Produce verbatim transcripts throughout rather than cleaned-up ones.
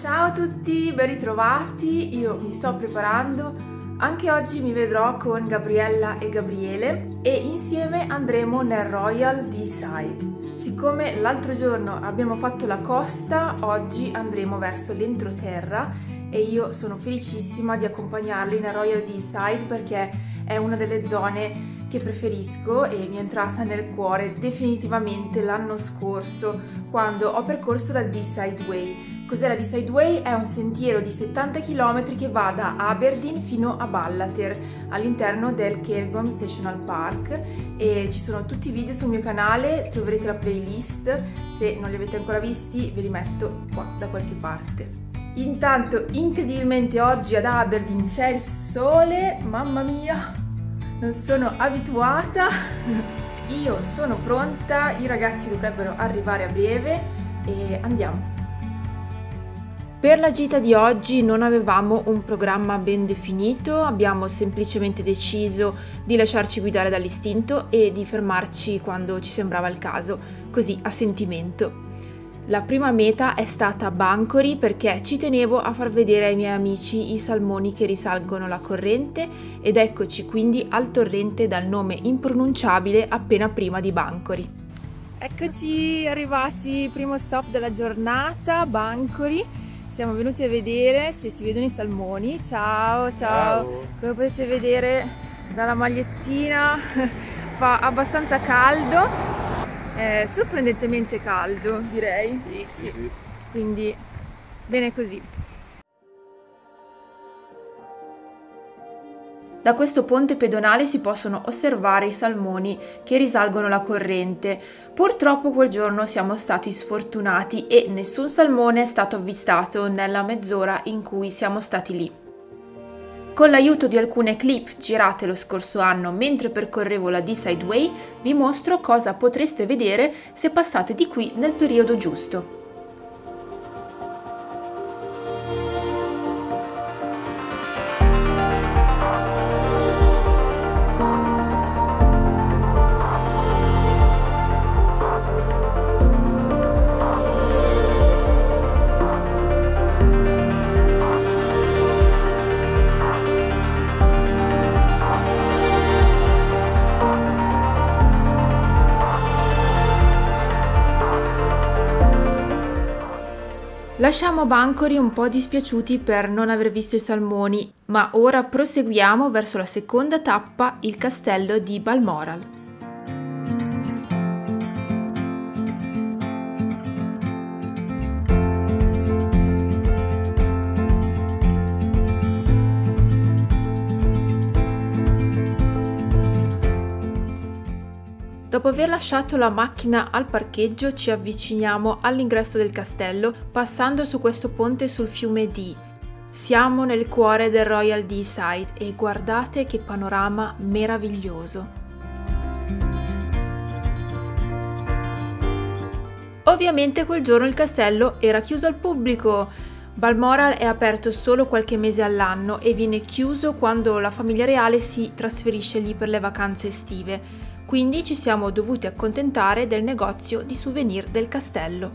Ciao a tutti, ben ritrovati, io mi sto preparando, anche oggi mi vedrò con Gabriella e Gabriele e insieme andremo nel Royal Deeside. Siccome l'altro giorno abbiamo fatto la costa, oggi andremo verso l'entroterra e io sono felicissima di accompagnarli nel Royal Deeside perché è una delle zone che preferisco e mi è entrata nel cuore definitivamente l'anno scorso quando ho percorso la Deeside Way. Cos'è la Deeside Way? È un sentiero di settanta chilometri che va da Aberdeen fino a Ballater all'interno del Cairngorms National Park e ci sono tutti i video sul mio canale, troverete la playlist, se non li avete ancora visti ve li metto qua da qualche parte. Intanto incredibilmente oggi ad Aberdeen c'è il sole, mamma mia, non sono abituata. Io sono pronta, i ragazzi dovrebbero arrivare a breve e andiamo. Per la gita di oggi non avevamo un programma ben definito, abbiamo semplicemente deciso di lasciarci guidare dall'istinto e di fermarci quando ci sembrava il caso, così a sentimento. La prima meta è stata Banchory perché ci tenevo a far vedere ai miei amici i salmoni che risalgono la corrente ed eccoci quindi al torrente dal nome impronunciabile appena prima di Banchory. Eccoci arrivati, primo stop della giornata, Banchory. Siamo venuti a vedere se si vedono i salmoni. Ciao, ciao, ciao. Come potete vedere dalla magliettina fa abbastanza caldo, è sorprendentemente caldo direi. Sì, sì, sì. Quindi bene così. Da questo ponte pedonale si possono osservare i salmoni che risalgono la corrente. Purtroppo quel giorno siamo stati sfortunati e nessun salmone è stato avvistato nella mezz'ora in cui siamo stati lì. Con l'aiuto di alcune clip girate lo scorso anno mentre percorrevo la Deeside Way, vi mostro cosa potreste vedere se passate di qui nel periodo giusto. Lasciamo Banchory un po' dispiaciuti per non aver visto i salmoni, ma ora proseguiamo verso la seconda tappa, il castello di Balmoral. Dopo aver lasciato la macchina al parcheggio ci avviciniamo all'ingresso del castello passando su questo ponte sul fiume Dee. Siamo nel cuore del Royal Deeside e guardate che panorama meraviglioso. Ovviamente quel giorno il castello era chiuso al pubblico. Balmoral è aperto solo qualche mese all'anno e viene chiuso quando la famiglia reale si trasferisce lì per le vacanze estive. Quindi ci siamo dovuti accontentare del negozio di souvenir del castello.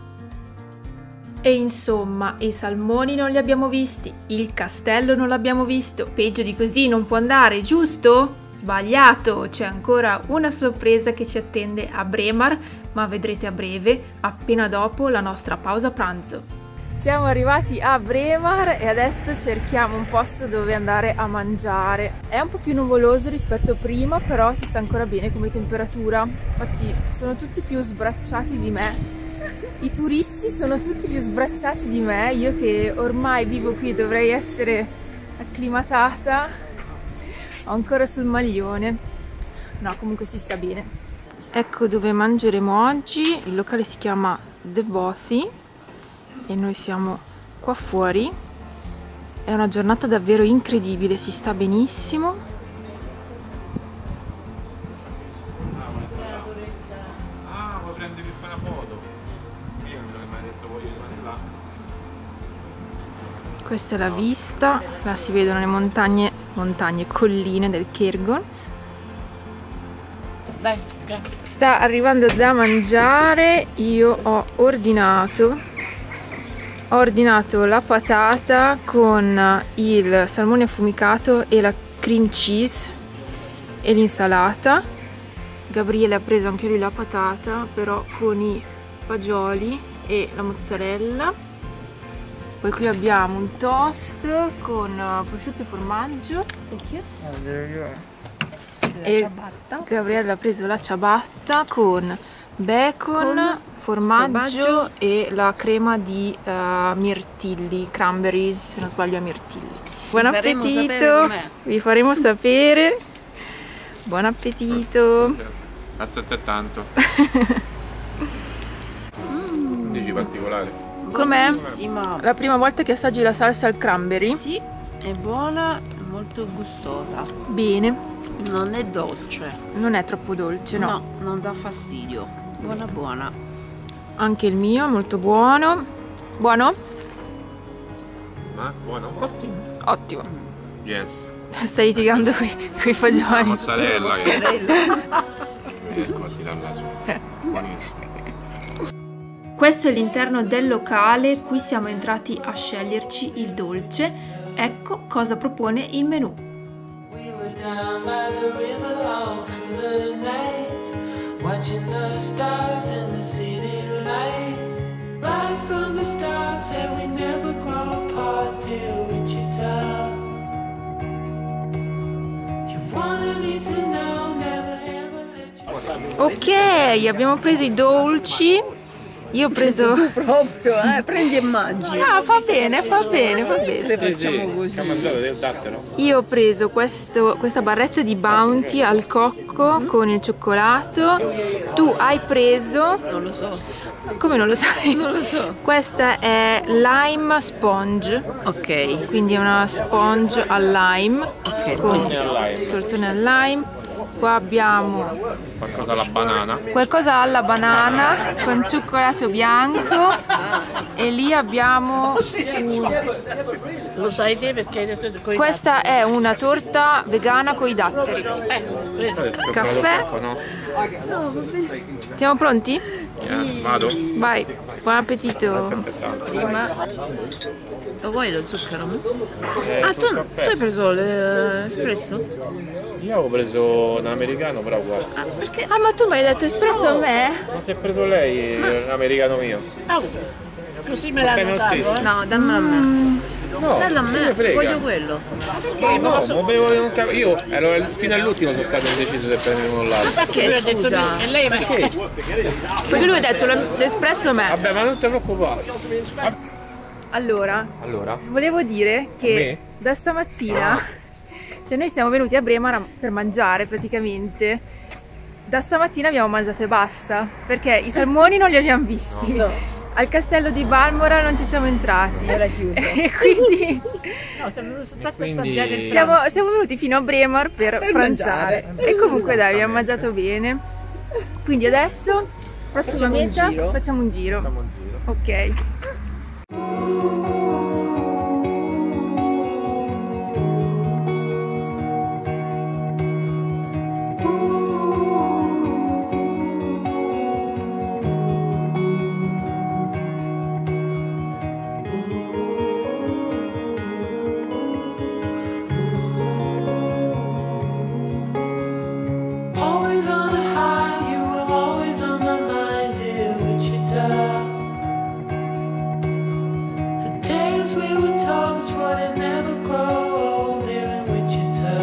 E insomma, i salmoni non li abbiamo visti, il castello non l'abbiamo visto, peggio di così non può andare, giusto? Sbagliato, c'è ancora una sorpresa che ci attende a Braemar, ma vedrete a breve, appena dopo la nostra pausa pranzo. Siamo arrivati a Braemar e adesso cerchiamo un posto dove andare a mangiare. È un po' più nuvoloso rispetto a prima, però si sta ancora bene come temperatura. Infatti sono tutti più sbracciati di me. I turisti sono tutti più sbracciati di me. Io che ormai vivo qui e dovrei essere acclimatata, ho ancora sul maglione. No, comunque si sta bene. Ecco dove mangeremo oggi. Il locale si chiama The Bothy e noi siamo qua fuori. È una giornata davvero incredibile, si sta benissimo. Ah, vuoi prendere per fare una foto? Io non mi hai detto voglio rimanere là. Questa è la vista, là si vedono le montagne, montagne, colline del Cairngorms. Dai, grazie. Sta arrivando da mangiare, io ho ordinato Ho ordinato la patata con il salmone affumicato e la cream cheese e l'insalata. Gabriele ha preso anche lui la patata, però con i fagioli e la mozzarella. Poi qui abbiamo un toast con prosciutto e formaggio. E Gabriele ha preso la ciabatta con bacon, con formaggio, formaggio e la crema di uh, mirtilli, cranberries, se non sbaglio a mirtilli. Buon Vi appetito, vi faremo sapere. Buon appetito. Grazie a te tanto. mm. Dici particolare? Com'è? La prima volta che assaggi la salsa al cranberry? Sì, è buona, molto gustosa. Bene. Non è dolce. Non è troppo dolce, no? No, non dà fastidio. Buona buona. Anche il mio è molto buono. Buono? Ma buono? Ottimo. Ottimo. Yes. Stai litigando con i fagioli. La mozzarella che non riesco a tirarla su. Buonissimo. Questo è l'interno del locale, qui siamo entrati a sceglierci il dolce. Ecco cosa propone il menù. Down by the river all through the night, watching the stars and the city lights. Right from the start, said we never grow apart, dear Wichita. You wanted me to know, never ever let you. Ok, abbiamo preso i dolci. Io ho preso tu proprio, eh, prendi e mangi. Ah, fa bene, fa bene, fa bene. Le facciamo così. Io ho preso questo, questa barretta di Bounty al cocco mm. con il cioccolato. Tu hai preso... Non lo so. Come non lo sai? Non lo so. Questa è lime sponge. Ok. Quindi è una sponge al lime. Ok. Con tortone al lime. Qua abbiamo qualcosa alla banana. Qualcosa alla banana con cioccolato bianco. E lì abbiamo un... Lo sai te perché hai detto con i Questa datteri. è una torta vegana con i datteri. Eh, Caffè. No? Siamo pronti? Yes, vado. Vai, buon appetito. Prima. Lo vuoi lo zucchero? Eh, Ah, tu, tu hai preso l'espresso? Io avevo preso un americano, però guarda. Ah, perché? Ah, ma tu mi hai detto espresso a me? Ma se ha preso lei l'americano mio? Ah, così me l'hanno Bene, dato, sì. eh? No, dammelo a me. Mm. No, Dallo a me, voglio quello. Perché? No, Ma posso... ma volevo non cap- io ero, fino all'ultimo sono stato indeciso se prendere uno o l'altro. Perché? Scusa. E lei Perché? Perché lui ha detto l'espresso a me. Vabbè, ma non ti preoccupare. Allora, Allora? volevo dire che Me? da stamattina, cioè noi siamo venuti a Bremar per mangiare praticamente. Da stamattina abbiamo mangiato e basta, perché i salmoni non li abbiamo visti. No. Al castello di Balmoral non ci siamo entrati. Era chiuso. E quindi No, siamo stati quindi- assaggiare il siamo, siamo venuti fino a Bremar per, Per pranzare. mangiare. E comunque dai, abbiamo mangiato bene. Quindi adesso, prossima Facciamo un meta, giro. facciamo un giro. Facciamo un giro. Ok. Always on a high, you were always on my mind, dear Wichita. The days we were told would never grow old here in Wichita.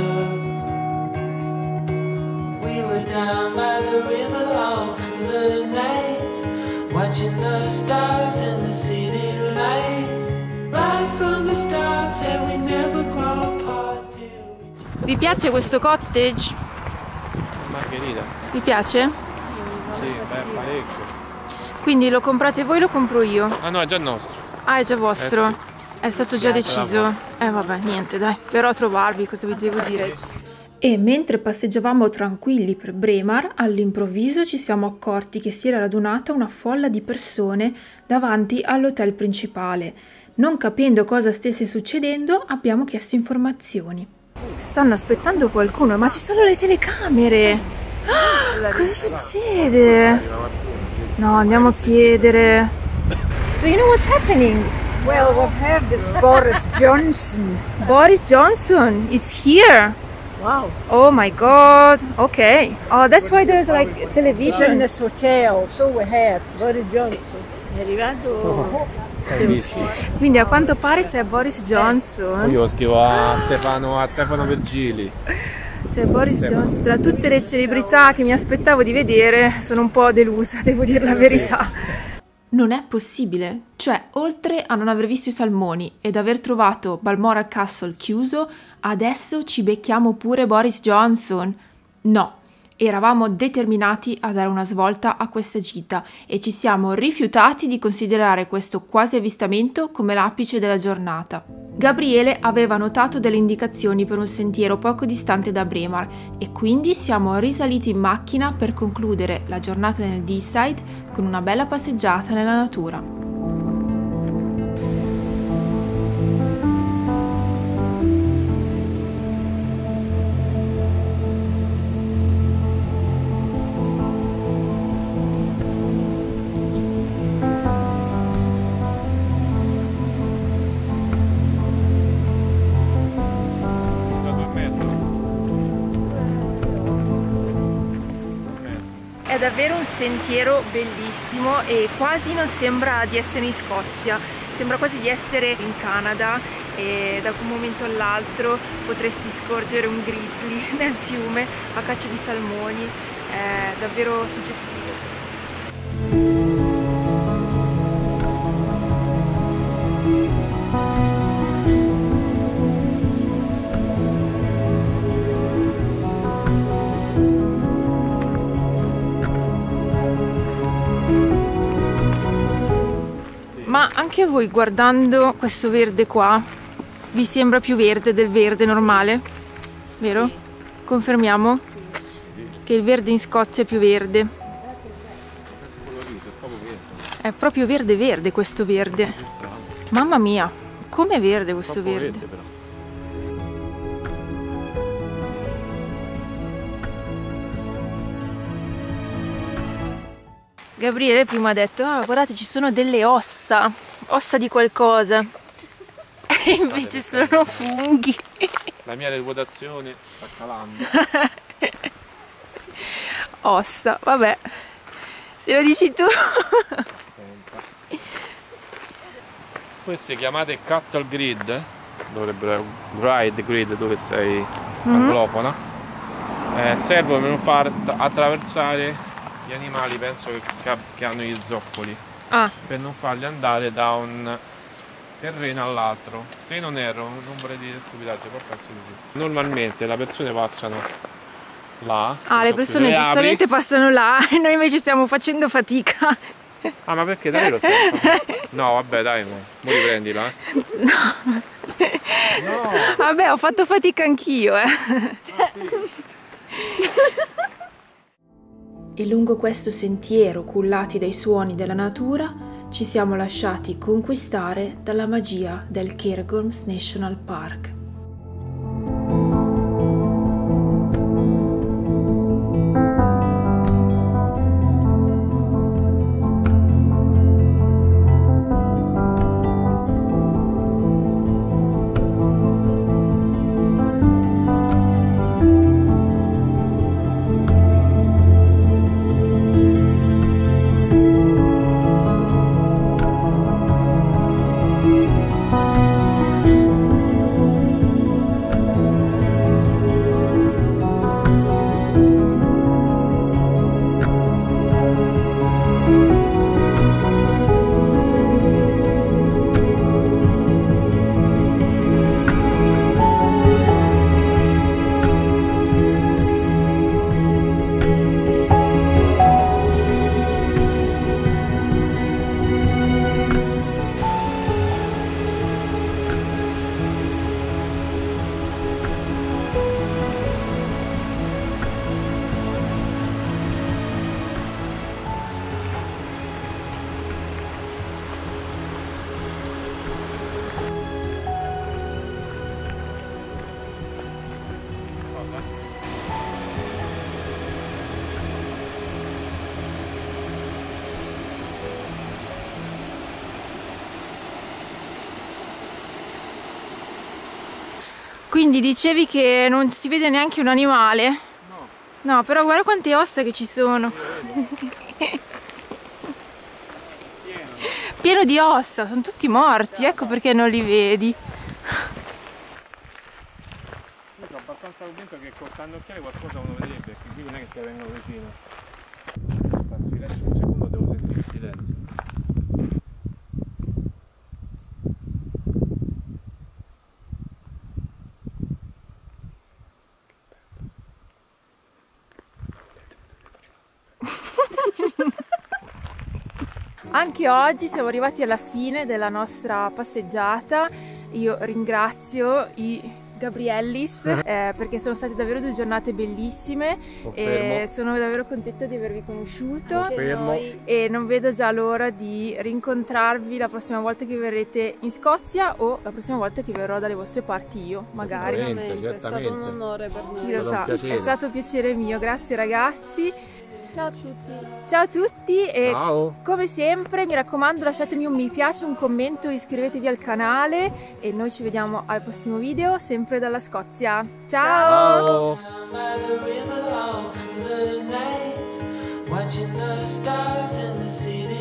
We were down by the river all through the night, watching the stars and the city lights. Right from the start, said we never grow apart, dear Wichita. Vi piace questo cottage? Margherita? Vi piace? Sì, beh, parecchio. Quindi lo comprate voi o lo compro io? Ah no, è già nostro. Ah, è già vostro? Eh È stato già deciso? Eh vabbè, niente dai, verrò a trovarvi, cosa vi devo dire? E mentre passeggiavamo tranquilli per Bremar, all'improvviso ci siamo accorti che si era radunata una folla di persone davanti all'hotel principale. Non capendo cosa stesse succedendo, abbiamo chiesto informazioni. Stanno aspettando qualcuno, ma ci sono le telecamere! Ah, cosa succede? No, andiamo a chiedere. Do you know what's happening? Well, we've heard it's Boris Johnson. Boris Johnson, it's here. Wow. Oh my god, ok. Oh, that's why there's like He's in television. this hotel, so we heard. Boris Johnson. È arrivato. Quindi a quanto pare c'è Boris Johnson. Io scrivo a Stefano, a Stefano Virgili. C'è Boris Johnson. Tra tutte le celebrità che mi aspettavo di vedere, sono un po' delusa, devo dire la verità. Non è possibile, cioè oltre a non aver visto i salmoni ed aver trovato Balmoral Castle chiuso, adesso ci becchiamo pure Boris Johnson. No, eravamo determinati a dare una svolta a questa gita e ci siamo rifiutati di considerare questo quasi avvistamento come l'apice della giornata. Gabriele aveva notato delle indicazioni per un sentiero poco distante da Braemar e quindi siamo risaliti in macchina per concludere la giornata nel Deeside con una bella passeggiata nella natura. È davvero un sentiero bellissimo e quasi non sembra di essere in Scozia, sembra quasi di essere in Canada e da un momento all'altro potresti scorgere un grizzly nel fiume a caccia di salmoni, è davvero suggestivo. Ma anche a voi, guardando questo verde qua, vi sembra più verde del verde normale? Vero? Confermiamo che il verde in Scozia è più verde. È proprio verde verde questo verde. Mamma mia, com'è verde questo verde? Gabriele prima ha detto, ah guardate ci sono delle ossa, ossa di qualcosa, e invece sono funghi. La mia reputazione sta calando. Ossa, vabbè, se lo dici tu. Queste chiamate cattle grid, dovrebbero ride grid dove sei Mm-hmm. anglofona, eh, servono per non far attraversare gli animali, penso che, che hanno gli zoccoli, Ah, per non farli andare da un terreno all'altro. Se non erro, non vorrei dire stupidaggine, però penso di sì. Normalmente le persone passano là. ah le persone giustamente passano là e noi invece stiamo facendo fatica. Ah, ma perché dai lo sai? No, vabbè, dai, mo, mo riprendila. Eh. No. No. Vabbè, ho fatto fatica anch'io, eh. Ah, sì. E lungo questo sentiero, cullati dai suoni della natura, ci siamo lasciati conquistare dalla magia del Cairngorms National Park. Quindi dicevi che non si vede neanche un animale? No. No, però guarda quante ossa che ci sono. Pieno di ossa, sono tutti morti, ecco perché non li vedi. Io sono abbastanza convinto che col cannocchiale qualcosa uno vedrebbe, perché qui non è che ti vengono vicino. Anzi, lascio un secondo, devo sentire il silenzio. Anche oggi siamo arrivati alla fine della nostra passeggiata. Io ringrazio i Gabriellis eh, perché sono state davvero due giornate bellissime. E sono davvero contenta di avervi conosciuto. Confermo. E non vedo già l'ora di rincontrarvi la prossima volta che verrete in Scozia o la prossima volta che verrò dalle vostre parti io, magari. Certamente, è stato un onore per noi. Chi lo sa, è stato un piacere mio. Grazie ragazzi. Ciao a tutti. Ciao a tutti e Ciao. come sempre mi raccomando lasciatemi un mi piace, un commento, iscrivetevi al canale e noi ci vediamo al prossimo video sempre dalla Scozia. Ciao! Ciao.